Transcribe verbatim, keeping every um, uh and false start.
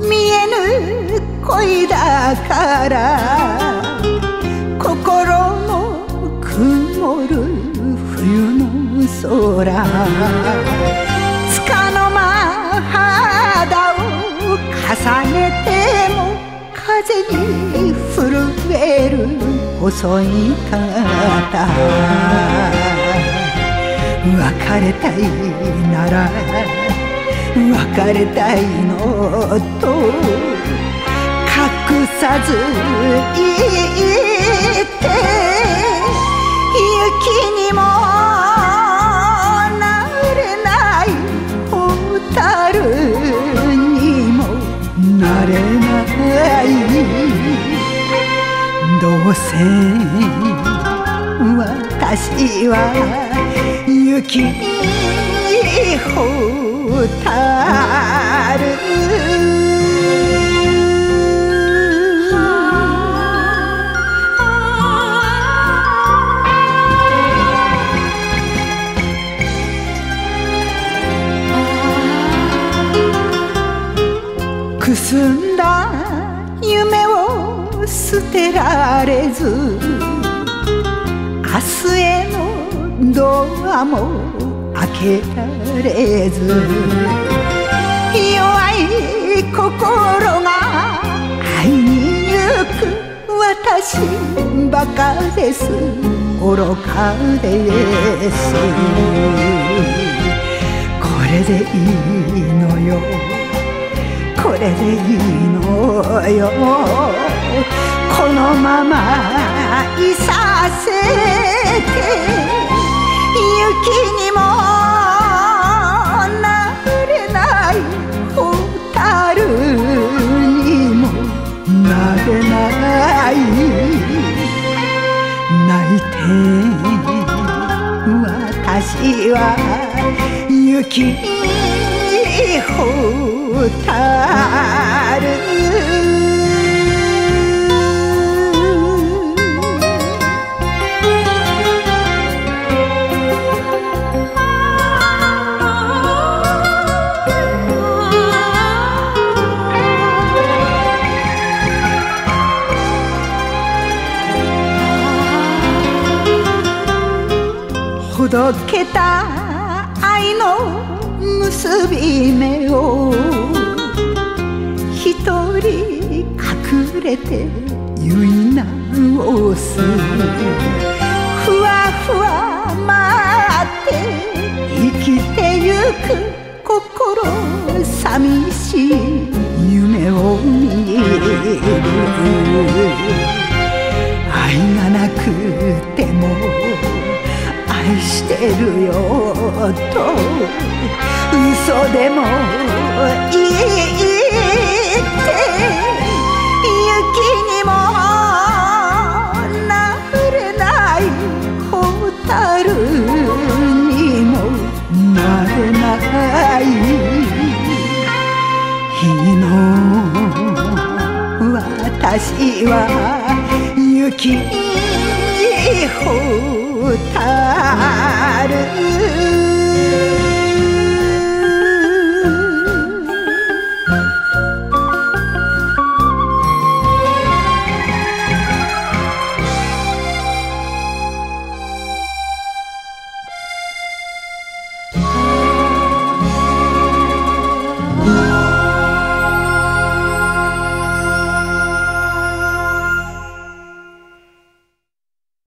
見えぬ恋だから心も曇る冬の空つかの間肌を重ねても風に震える細い肩別れたいなら別れたいのと隠さず言って雪にもなれない蛍にもなれないどうせ私は雪蛍くすんだ夢を捨てられず明日へのドアも開けられず弱い心が会いに行く私バカです愚かですこれでいいのよこれでいいのよこのままいさせて雪にもなれない蛍にもなれない泣いて私は雪蛍ほどけた愛の結び目を一人隠れて結い直すふわふわ待って生きてゆく心寂しい夢を見る愛がなくても愛してるよと嘘でも言って雪にもなれない蛍にもなれない日の私は雪蛍